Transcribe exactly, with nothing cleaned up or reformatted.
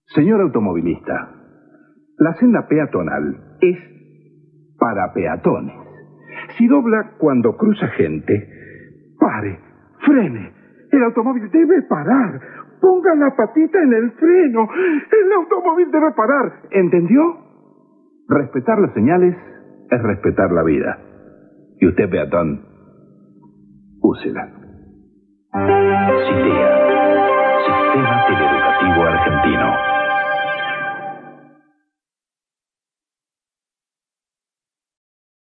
Señor automovilista, la senda peatonal es para peatones. Si dobla cuando cruza gente, pare, frene. El automóvil debe parar. Ponga la patita en el freno. El automóvil debe parar. ¿Entendió? Respetar las señales es respetar la vida. Y usted, peatón, úsela.